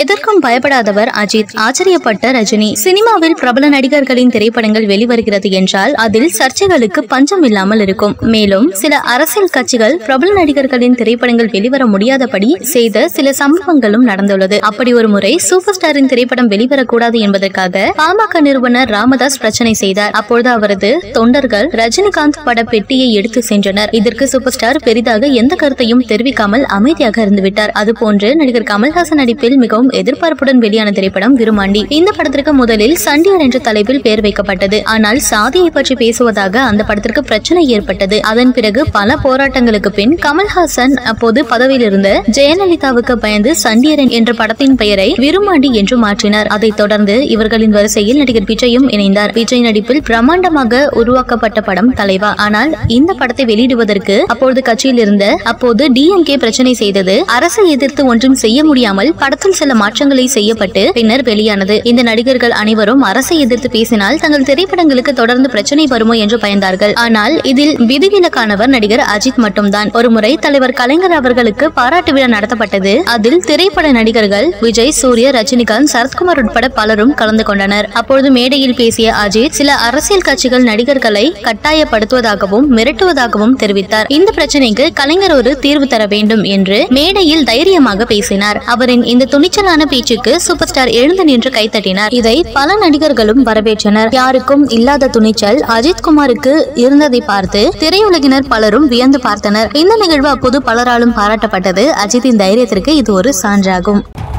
எதற்கும் பயப்படாதவர் அஜித். ஆச்சரியப்பட்ட ரஜினி. சினிமாவில் பிரபல நடிகர்களின் திரைப்படங்கள் வெளிவருகிறது என்றால் அதில் சர்ச்சைகளுக்கு பஞ்சம் இல்லாமல் இருக்கும். மேலும் சில அரசியல் கட்சிகள் பிரபல நடிகர்களின் திரைப்படங்கள் வெளிவர முடியாதபடி செய்த சில சம்பவங்களும் நடந்துள்ளது. அப்படி ஒரு முறை சூப்பர் ஸ்டாரின் திரைப்படம் வெளிவரக்கூடாது என்பதற்காக பாமக நிறுவனர் ராமதாஸ் பிரச்சனை செய்தார். அப்பொழுது அவரது தொண்டர்கள் ரஜினிகாந்த் பட பெட்டியை எடுத்து சென்றனர். இதற்கு சூப்பர் ஸ்டார் பெரிதாக எந்த கருத்தையும் தெரிவிக்காமல் அமைதியாக இருந்துவிட்டார். அதுபோன்று நடிகர் கமல்ஹாசன் நடிப்பில் மிகவும் எதிர்பார்ப்புடன் வெளியான திரைப்படம் விருமாண்டி. இந்த படத்திற்கு முதலில் சண்டியர் என்ற தலைப்பில் பெயர் வைக்கப்பட்டது. ஆனால் சாதியை பற்றி பேசுவதாக அந்த படத்திற்கு பிரச்சனை ஏற்பட்டது. அதன் பிறகு பல போராட்டங்களுக்கு பின் கமல்ஹாசன் அப்போது பதவியில் இருந்த ஜெயலலிதாவுக்கு பயந்து சண்டியர் என்ற படத்தின் பெயரை விருமாண்டி என்று மாற்றினார். அதைத் தொடர்ந்து இவர்களின் வரிசையில் நடிகர் விஜயும் இணைந்தார். விஜய் நடிப்பில் பிரம்மாண்டமாக உருவாக்கப்பட்ட படம் தலைவா. ஆனால் இந்த படத்தை வெளியிடுவதற்கு அப்பொழுது கட்சியில் இருந்த அப்போது டிஎம்கே பிரச்சனை செய்தது. அரசை எதிர்த்து ஒன்றும் செய்ய முடியாமல் படத்தில் சில மாற்றங்களை செய்யப்பட்டு பின்னர் வெளியானது. இந்த நடிகர்கள் அனைவரும் அரசை எதிர்த்து பேசினால் தங்கள் திரைப்படங்களுக்கு தொடர்ந்து பிரச்சனை வருமோ என்று பயந்தார்கள். ஆனால் இதில் விதிவிலக்கானவர் நடிகர் அஜித் மட்டும்தான். ஒருமுறை தலைவர் கலைஞர் அவர்களுக்கு பாராட்டு விழா நடத்தப்பட்டது. அதில் திரைப்பட நடிகர்கள் விஜய், சூர்யா, ரஜினிகாந்த், சரத்குமார் உட்பட பலரும் கலந்து கொண்டனர். அப்பொழுது மேடையில் பேசிய அஜித் சில அரசியல் கட்சிகள் நடிகர்களை கட்டாயப்படுத்துவதாகவும் மிரட்டுவதாகவும் தெரிவித்தார். இந்த பிரச்சனைக்கு கலைஞர் ஒரு தீர்வு தர வேண்டும் என்று மேடையில் தைரியமாக பேசினார். அவரின் இந்த துணிச்சலான பேச்சுக்கு சூப்பர் ஸ்டார் எழுந்து நின்று கைத்தட்டினார். இதை பல நடிகர்களும் வரவேற்றனர். யாருக்கும் இல்லாத துணிச்சல் அஜித் குமாருக்கு இருந்ததை பார்த்து திரையுலகினர் பலரும் வியந்து பார்த்தனர். இந்த நிகழ்வு அப்போது பலராலும் பாராட்டப்பட்டது. அஜித்தின் தைரியத்திற்கு இது ஒரு சான்றாகும்.